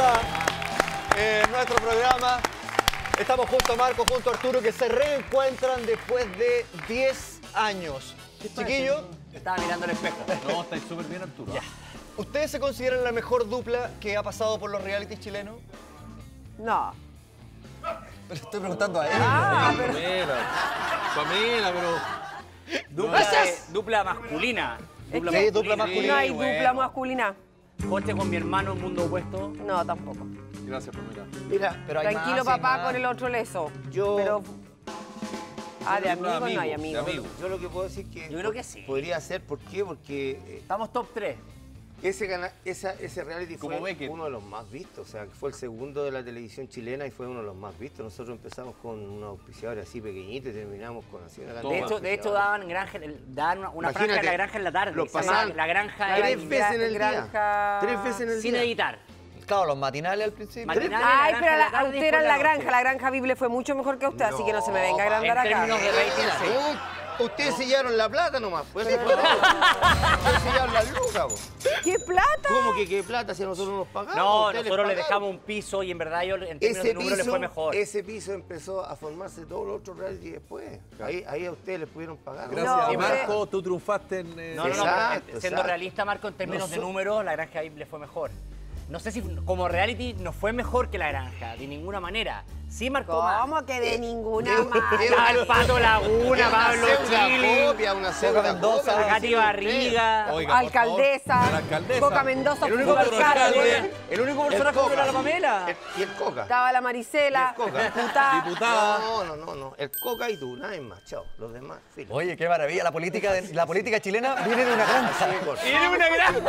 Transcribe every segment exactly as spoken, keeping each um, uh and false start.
vuelta en nuestro programa. Estamos junto a Marco, junto a Arturo, que se reencuentran después de diez años. Chiquillo. Estaba mirando el espejo. No, estáis súper bien, Arturo. Ya. ¿Ustedes se consideran la mejor dupla que ha pasado por los realities chilenos? No. Pero estoy preguntando a él. Ah, pero... Pamela, Pamela, pero... Dupla, de- dupla masculina. Dupla Sí, dupla masculina. no hay bueno. dupla masculina. Coche con mi hermano, un mundo opuesto. No, tampoco. Gracias, Pamela. Mira, Pero hay Tranquilo, más, hay papá, más. con el otro leso. Yo- Pero... Ah, de Dupla amigos no hay amigos, de amigos. amigos. yo lo que puedo decir que... Yo creo que sí. Podría ser, ¿por qué? Porque eh, Estamos top tres. ese, gana- esa, ese reality Como fue Beckett. uno de los más vistos. O sea, fue el segundo de la televisión chilena y fue uno de los más vistos. Nosotros empezamos con unos auspiciadores así pequeñitos y terminamos con así una De cantidad hecho, de hecho auspiciadores. daban, granja, daban una, una franja Imagínate, en la granja en la tarde. lo Se llamaba pasaban La granja tres en- veces en el granja- día. Tres veces en el sin día. editar. Claro, los matinales al principio. Matinales. Ay, La pero granja la, en la tarde y usted era en después la la granja. noche. La granja Bible fue mucho mejor que usted, así que no se me venga a agrandar En acá. términos de rating, sí. Uh, Ustedes sellaron la plata nomás. Pues eso fue todo. Ustedes sellaron la lucas, vos. ¿Qué plata? ¿Cómo que qué plata si a nosotros nos pagamos? No, Ustedes nosotros le pagaron. dejamos un piso y en verdad yo en términos Ese de números le piso, fue mejor. ese piso empezó a formarse todos los otros reality después. Ahí, ahí a ustedes les pudieron pagar. Gracias. No, y hombre. Marco, tú triunfaste en... eh, No, no, no, Exacto, pero siendo exacto. realista, Marco, en términos No de so- números, la granja ahí le fue mejor. No sé si como reality no fue mejor que la granja, de ninguna manera. Sí marcó más. ¿Cómo que de ninguna eh, manera? Estaba el Pato Laguna, Pablo Una Chili, copia, una pseudo Mendoza, copia, Katy sí, Barriga. Oiga, por Alcaldesa, favor, la alcaldesa. Coca Mendoza, El único Coca personaje Alcalde. el único personaje Coca. era la Pamela. El- y el Coca. Estaba la Marisela, Y el Coca. diputada. Diputada. No, no, no, no. El Coca y tú, nada más. Chao. Los demás, filo. Oye, qué maravilla. La política, de- la política chilena viene de una granja. Tiene una gran...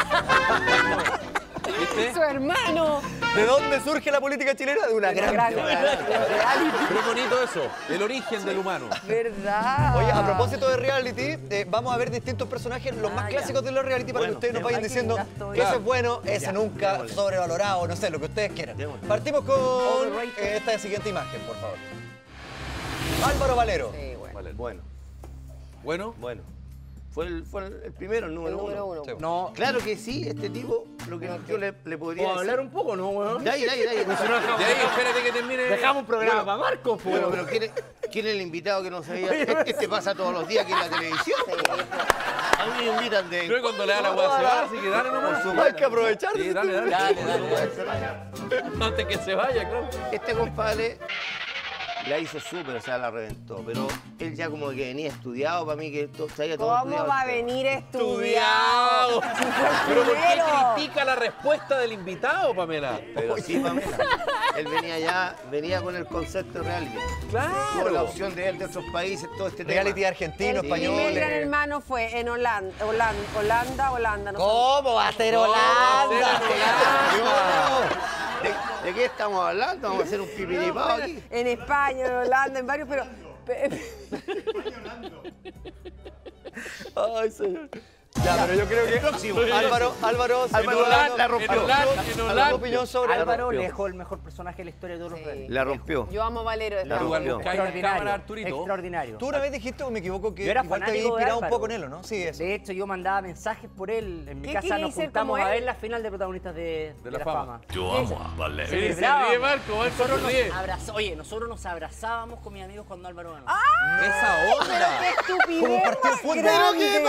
¿Viste? Su hermano. ¿De dónde surge la política chilena? De una Gran granja. reality. Pero es bonito eso, el origen del humano. ¿Verdad? Oye, a propósito de reality, eh, vamos a ver distintos personajes, los más Ah, clásicos ya. de los reality, para Bueno, que ustedes nos vayan Ay, qué diciendo linda estoy. que ese Claro. es bueno, ese Ya, nunca, démosle. sobrevalorado, no sé, lo que ustedes quieran. Démosle. Partimos con Overrated. eh, esta siguiente imagen, por favor. Álvaro Valero. Sí, bueno. Vale. Bueno, Bueno, bueno. Fue el, fue el, el primero, el número, El número uno. Sí. No, Claro que sí, este tipo, lo que yo le, le podría ¿puedo hablar decir. un poco, no, weón? Dale, dale, dale. de ahí espérate que termine. Dejamos un programa Bueno, para Marco, pues. Bueno, pero ¿quién es, quién es el invitado que no sabía? Este, este pasa todos los días aquí en la televisión. A mí me invitan de... Luego cuando le da la hueá se va, así que dale nomás. Hay que aprovechar. Sí, dale, dale. Dale, dale. Antes que se vaya, claro. Este compadre la hizo súper, o sea, la reventó. Pero él ya como que venía estudiado para mí, que to- traía todo ¿Cómo estudiado. va a venir estudiado? Si fue el Pero ¿por qué primero. critica la respuesta del invitado, Pamela? Pero sí, Pamela. Él venía ya, venía con el concepto de reality. Tuvo la opción de él de otros países, todo este Reality tema. argentino, El primer gran español. hermano fue en Holanda, Holanda, Holanda, Holanda. No sé. ¿Cómo va a ser ¿Cómo va a Holanda? ser ¿De, de qué estamos hablando? Vamos a hacer un pipiripao aquí. En España, en Holanda, en varios, pero... Ay, señor. Ya, pero yo creo que próximo. Álvaro, Álvaro, sin Álvaro duda, la- no- la rompió. En Holanda, en ¿Alguna Holanda. opinión sobre Álvaro rompió. le dejó el mejor personaje de la historia de todos los Sí. reales. La rompió. Yo amo a Valero. de La verdad. rompió. Buscáis la cámara, Extraordinario. Arturito. Extraordinario. Tú una vez dijiste, o me equivoco, que Yo era igual te había fanático de inspirado un Álvaro. poco en él, ¿o no? Sí, eso. De hecho, yo mandaba mensajes por él. En mi ¿Qué casa quería nos ser juntamos como a él? ver la final de protagonistas de, De la fama. Yo amo a Valero. Sí, se Celebrábamos. ríe Marco, Marco Nosotros se nos ríe. abraza- Oye, nosotros nos abrazábamos con mis amigos cuando Álvaro ganó. Esa onda. ¡Qué estupidez Como partido de más fútbol. grande!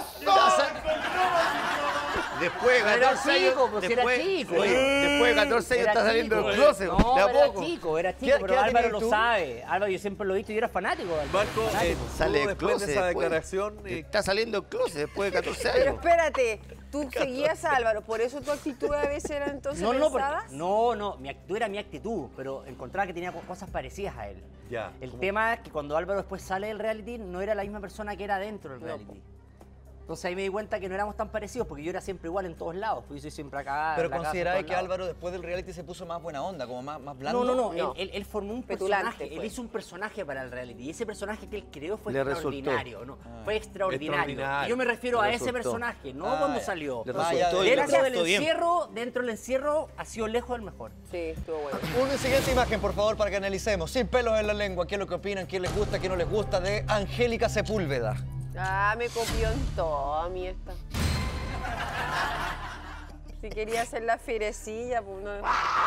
Después de Era catorce años. chico, pues, era después, chico. oye, después de catorce años Era está saliendo chico. del closet. No, de a era poco. chico, era chico, ¿Qué- pero qué edad Álvaro tenías lo tú? sabe. Álvaro, yo siempre lo he visto y yo era fanático de Álvaro. Marco, eh, Fanático. tú Sale del después closet. de esa después. declaración, eh, Está saliendo del closet después de catorce Pero años. espérate, tú seguías a Álvaro, ¿por eso tu actitud a veces era entonces No, no, porque- pensadas? no, no, mi actitud era mi actitud, pero encontraba que tenía co- cosas parecidas a él. Ya, El ¿cómo? tema es que cuando Álvaro después sale del reality, no era la misma persona que era dentro del No, reality. Entonces ahí me di cuenta que no éramos tan parecidos, porque yo era siempre igual en todos lados, porque yo soy siempre acá. Pero en la casa, en consideráis todos que lados. Álvaro después del reality se puso más buena onda, como más, más blando. No, no, no, No. Él, él- él formó un Petulante personaje, él fue. hizo un personaje para el reality y ese personaje que él creó fue Le resultó. extraordinario, ¿no? Fue extraordinario. Extraordinario. Y yo me refiero Le a ese resultó. personaje, no Ah, cuando ya. salió. Le Ah, resultó ya, y le Dentro del resultó bien. encierro, dentro del encierro ha sido lejos del mejor. Sí, estuvo bueno. Una siguiente imagen, por favor, para que analicemos. Sin pelos en la lengua, ¿qué es lo que opinan? ¿Quién les gusta? ¿Quién no les gusta? De Angélica Sepúlveda. Ah, me copió en todo a mí esta. Si quería hacer la fierecilla, pues no.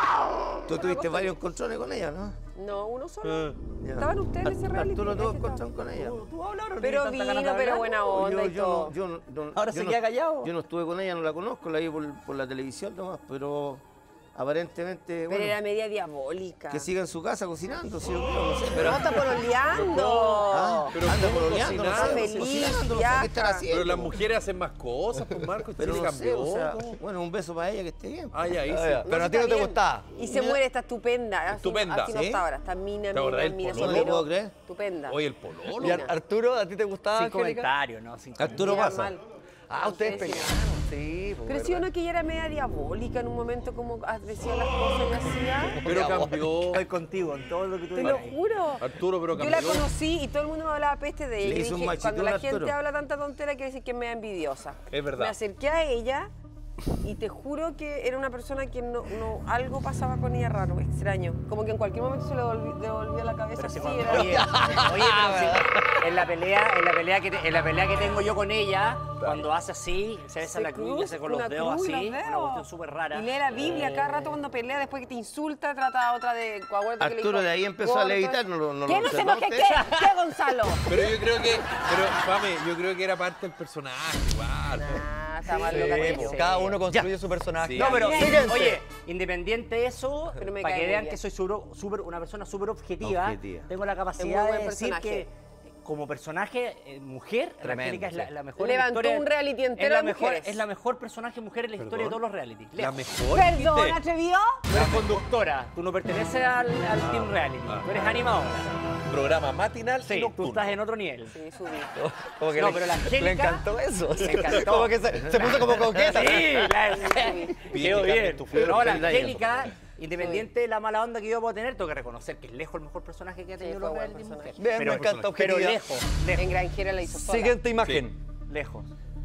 Tú tuviste varios encontrones con ella, ¿no? No, uno solo. Ya. ¿Estaban ustedes en ese reality? Arturo tuvo Ese estaba. encontrón con ella. ¿Tú hablaron? Pero vino, pero buena onda Yo, y yo todo. no, yo no- no- Ahora yo se no- queda callado. Yo no estuve con ella, no la conozco, la vi por, por la televisión nomás, pero aparentemente, Pero bueno, era media diabólica. que siga en su casa cocinando, sí, yo creo, no sé. Pero no está pololeando. Ah, Pero anda ¿cómo pololeando, no sé, cocinando? Feliz, cocinando, no sé viaja. qué estará haciendo. Pero las mujeres hacen más cosas, pues Marco. Pero Chile no sé, cambió. o sea, ¿cómo? bueno, un beso para ella, que esté bien. Ah, ya, ahí Ah, sí. ya. Pero a ti no está te bien. gustaba. Y se muere, está estupenda. Así, Estupenda. Así no ¿Sí? está ahora. Está mina, ¿Te acordás mina, del mina. pololo? No le puedo creer. Estupenda. Oye, el pololo. ¿Y Ar- Arturo, a ti te gustaba, Sin Angélica? comentario, ¿no? Sin Arturo Mira, pasa. mal. Ah, No ustedes sé si- pegaron, sí. pues, Pero si ¿verdad? uno que ella era media diabólica en un momento, como ah, decía las cosas y hacía. Pero cambió. Estoy contigo en todo lo que tú Te lo digas. juro. Arturo, pero Yo cambió. la conocí y todo el mundo me hablaba peste de ella. Le Y hizo un dije, machitón cuando la a gente Arturo. habla tanta tontera, quiere decir que es media envidiosa. Es verdad. Me acerqué a ella y te juro que era una persona que no, no algo pasaba con ella raro, extraño. Como que en cualquier momento se le devolvi- devolvía la cabeza Pero si así. cuando- era- oye, oye, pero si en la pelea, en la pelea que te- en la pelea que tengo yo con ella, cuando hace así, se besa Se la cruz y cruza hace con los una dedos cruz y así, los una dedos. cuestión súper rara. Y lee la Biblia cada rato cuando pelea, después que te insulta, trata a otra de... acuérdate que le Arturo dijo, de ahí empezó a gordo. levitar, no lo no ¿Qué lo no se observó enoje? usted? ¿Qué? ¿Qué, Gonzalo? Pero yo creo que. Pero, Pame, yo creo que era parte del personaje, igual. Ah, está más Sí, loca que pues, yo. cada uno construye su personaje. Sí. No, pero Fíjense. oye, independiente de eso, Pero me para cae que muy vean bien. que soy súper- súper- una persona súper objetiva, Objetiva. tengo la Es capacidad muy de buen decir personaje. que como personaje eh, mujer, Tremendo, Angélica es la, sí. la mejor en la Levantó historia. un reality entero es la de mejor, mujeres. es la mejor personaje mujer en la historia de todos los reality. La Lejos. mejor. Perdón, ¿viste? ¿atrevió? Tú eres conductora, tú no perteneces al, al team reality, Ah. tú eres animadora. Programa matinal y Sí, tú nocturno. estás en otro nivel. Sí, subí. Como que No, le, pero la le Angélica- encantó eso. Le encantó. Como que se, se puso como coqueta. Sí, la, Bien, quedó que bien. tu flor, No, la peldaño. Angélica, independiente de la mala onda que yo puedo tener, tengo que reconocer que es lejos el mejor personaje que ha tenido Sí, los fue buen reality personaje. mujer. Bien, me encanta Pero objetividad. lejos, En lejos, Granjera la hizo sola. Siguiente imagen. lejos.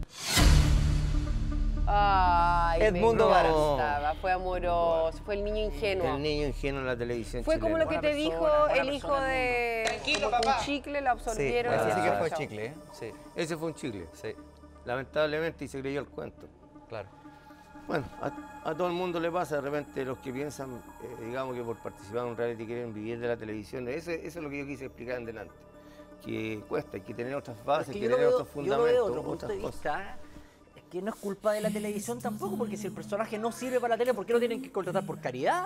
Ay, Edmundo me Varas. encantaba, fue amoroso, fue el niño ingenuo. El niño ingenuo en la televisión Fue como lo chilena. que te Buena dijo persona, buena el hijo persona de como un chicle, la Sí, absorbieron. ese y sí ya, que fue chao. chicle, ¿eh? Sí, Ese fue un chicle, sí, lamentablemente, y se creyó el cuento. claro. Bueno, a, a todo el mundo le pasa, de repente los que piensan, eh, digamos que por participar en un reality quieren vivir de la televisión, eso, eso es lo que yo quise explicar en delante, que cuesta, hay que tener otras bases, Es hay que que yo lo tener veo, otros yo lo veo de fundamentos, otro punto otras de cosas. vista. Es que no es culpa de la televisión tampoco, porque si el personaje no sirve para la tele, ¿por qué lo tienen que contratar? ¿Por caridad?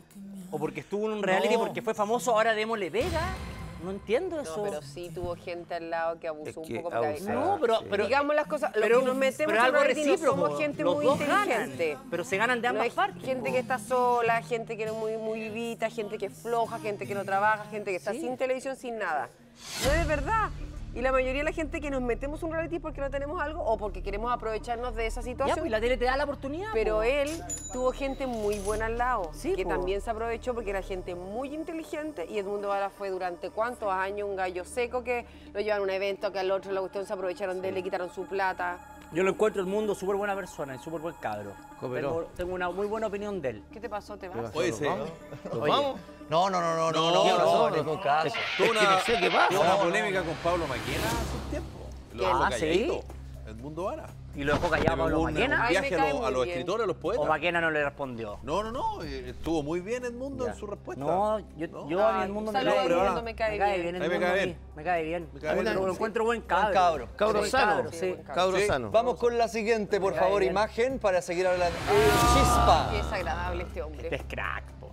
¿O porque estuvo en un reality, No. porque fue famoso, ahora démosle pega? No entiendo No, eso. pero sí tuvo gente al lado que abusó Es un que poco. porque- abusaba. No, pero, Sí. pero digamos las cosas, los pero- que nos metemos pero en algo reality no recíproco. somos gente Los muy dos ganan, inteligente. pero se ganan de No ambas es partes. gente que está sola, gente que no es muy, muy vivita, gente que es floja, gente que no trabaja, gente que está Sí. sin televisión, sin nada. No es verdad. Y la mayoría de la gente que nos metemos en un reality es porque no tenemos algo o porque queremos aprovecharnos de esa Ya, situación. pues la tele te da la oportunidad. Pero po. él tuvo gente muy buena al lado, Sí, que po. también se aprovechó porque era gente muy inteligente y Edmundo Vara fue durante cuántos años un gallo seco que lo llevaron a un evento, que al otro la cuestión se aprovecharon de él, le quitaron su plata. Yo lo encuentro el mundo súper buena persona y súper buen cabro. Cooperó. Tengo, tengo una muy buena opinión de él. ¿Qué te pasó? ¿Te ¿Qué vas? pasó? Oye, ¿Nos sí. vamos? ¿Nos Oye. vamos? No, no, no, no, no, No, no, ¿qué no, pasó? en ningún caso. Tuvo Es que no sé qué pasa. tuvo una No, no, polémica con Pablo Maquena hace un tiempo. Lo ¿Quién? dejó Ah, ¿sí? calladito. Edmundo Vara. Y lo dejó callado a Pablo Hubo un- Maquena. un Ay, viaje me a, cae los- a muy los bien. escritores, a los poetas. O Maquena no le respondió. No, no, no, eh, estuvo muy bien Edmundo Ya. en su respuesta. No, yo, ¿No? yo a mí Ay, el mundo un me saludo cae a bien. Edmundo, me cae Me cae bien. bien el A mí me mundo cae a mí. bien. Me cae bien. Me cae bien. Lo, lo encuentro buen Buen cabro. cabro. Cabro Buen sano. cabro, sí. Cabro Sí. sano. Vamos con la siguiente, por Me cae favor, bien. imagen para seguir hablando. El Chispa. Qué desagradable este hombre. Este es crack, po.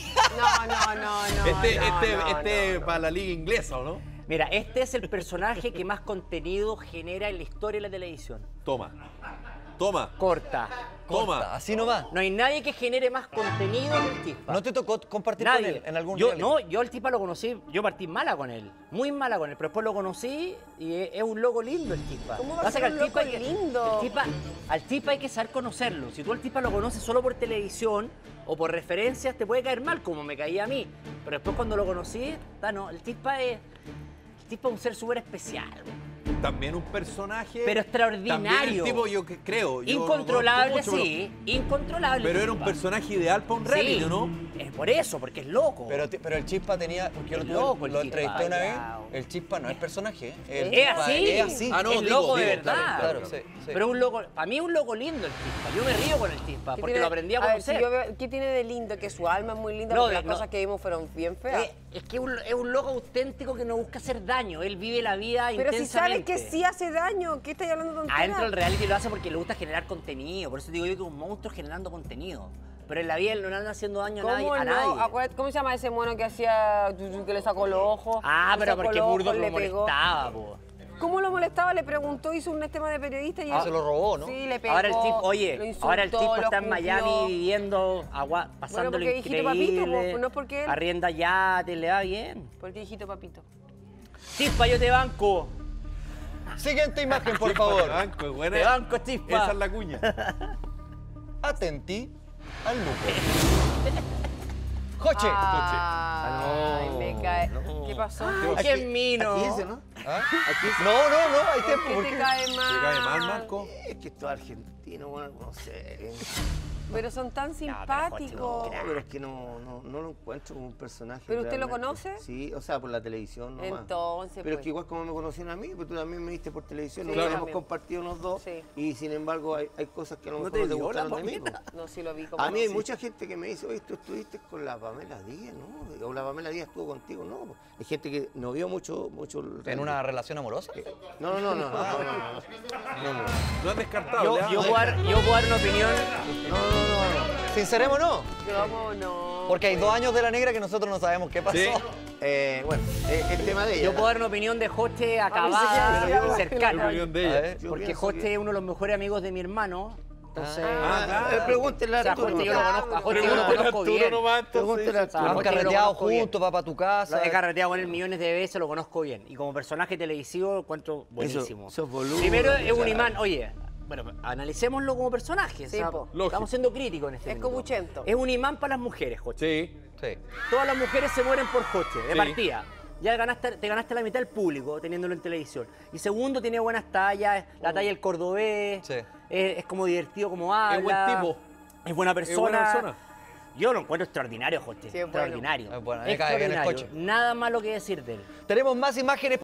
No, no, no, no. Este, no, este, no, este no, no. para la liga inglesa, ¿o no? Mira, este es el personaje que más contenido genera en la historia de la televisión. Toma. Toma. Corta. Toma. Corta, así nomás. No hay nadie que genere más contenido que el Chispa. ¿No te tocó compartir Nadie. con él en algún yo, reality? No, yo al Chispa lo conocí, yo partí mala con él, muy mala con él, pero después lo conocí y es, es un loco lindo el Chispa. ¿Cómo va a Pasa ser que un al Chispa loco hay que- lindo? el Chispa- al Chispa hay que saber conocerlo. Si tú al Chispa lo conoces solo por televisión o por referencias, te puede caer mal, como me caía a mí. Pero después cuando lo conocí, ta, no, el Chispa es, el Chispa es un ser súper especial, güey. También un personaje. Pero extraordinario. También un tipo, yo que creo. yo no Incontrolable, conozco mucho, sí, incontrolable. Pero, pero era un Chispa. personaje ideal para un reality, Sí, ¿no? es Por eso, porque es loco. Pero, te- pero el Chispa tenía, porque yo lo, Es tuve- loco el lo Chispa, entrevisté una vez, ya. el Chispa no es personaje, ¿eh? El es Chispa así. Es así. Ah, no, es digo, loco de digo, verdad. claro, claro, sí, sí. Pero un loco, para mí es un loco lindo el Chispa. Yo me río con el Chispa ¿Qué porque tiene- lo aprendí a ver, conocer. si yo veo- ¿Qué tiene de lindo? Que su alma es muy linda, No, porque de- las no. cosas que vimos fueron bien feas. Eh, es que un- es un loco auténtico que no busca hacer daño. Él vive la vida Pero si sabes intensamente. que sí hace daño, ¿qué estás hablando tonteras? Adentro del reality lo hace porque le gusta generar contenido. Por eso digo yo que es un monstruo generando contenido. Pero en la vida él no anda haciendo daño a nadie. ¿Cómo A no? nadie. Acuérdate, ¿cómo se llama ese mono que hacía, que le sacó los ojos? Ah, Le pero sacó porque los Burdo ojos, lo le pegó. molestaba, po. ¿Cómo lo molestaba? Le preguntó, hizo un tema de periodista y Ah, se lo robó, ¿no? Sí, le pegó. Ahora el tipo, lo oye, insultó, ahora el tipo lo está en juzgó. Miami viviendo, agua, pasándolo porque hijito papito, increíble. po, no es porque él- Arrienda yates, le va bien. ¿Por qué, hijito papito? Chispa, yo te banco. Siguiente imagen, por Chispa, favor. te banco, es buena. Te banco, Chispa. Esa es la cuña. Atentí al Luco. Joche. Ay, me cae. ¿Qué pasó? Ay, qué mino. Aquí dice, ¿no? ¿Ah? No, no, no, hay tiempo. ¿Qué ¿Por te qué? cae mal? ¿Te cae mal, Marco? Es que esto es argentino, bueno, no sé. Pero son tan simpáticos. No, pero es que no, no, no lo encuentro como un personaje. ¿Pero usted lo realmente. conoce? Sí, o sea, por la televisión nomás. Entonces, Pero es pues. que igual como me conocieron a mí, pues tú también me viste por televisión, Sí, nosotros hemos también. compartido los dos, Sí. y sin embargo hay, hay cosas que a lo ¿No mejor te no te dio la gustaron de mí. Pamela? pues. No, sí lo vi como A mí hay sí. mucha gente que me dice, oye, tú estuviste con la Pamela Díaz, ¿no? O la Pamela Díaz estuvo contigo, ¿no? pues. Hay gente que no vio mucho, mucho el ¿En reality. una relación amorosa? No, no, no, no, no, no, no, no, no. No has descartado. Yo, ¿ya? yo, puedo dar, yo puedo dar una opinión. No, no, no, no. Sincerémonos. ¿Cómo no? Porque hay dos años de la negra que nosotros no sabemos qué pasó. Sí. Eh, bueno, eh, el tema de ella. Yo puedo dar una opinión de Joche Ah, acabada pensé que y era cercana. La opinión de A ella. ver. Yo Porque pienso Joche que- es uno de los mejores amigos de mi hermano. Entonces. Ah, claro. eh, pregúntele a O sea, Arturo. Joche yo lo conozco, a Joche yo lo Pregúntale a conozco Arturo bien. nomás, entonces. Pregúntele a O sea, Arturo. Han Joche yo lo carreteado conozco bien. juntos, va para tu casa. He carreteado con él millones de veces, lo conozco bien. Y como personaje televisivo lo encuentro buenísimo. esos volúmenes, Primero es un o sea. imán, oye, bueno, analicémoslo como personaje. Sí, o sea, po. Lógico. estamos siendo críticos en este Es minuto. copuchento. Es un imán para las mujeres, Joche. Sí. Sí. Todas las mujeres se mueren por Joche, de Sí. partida. Ya ganaste, te ganaste la mitad del público teniéndolo en televisión. Y segundo, tiene buenas tallas, la talla del cordobés, Sí. es, es como divertido como habla. Es buen tipo. Es buena persona. Es buena persona. Yo lo encuentro extraordinario, Joche. Sí, es bueno. extraordinario. Es bueno, me cae bien el Extraordinario. Joche. Nada malo que decir de él. Tenemos más imágenes.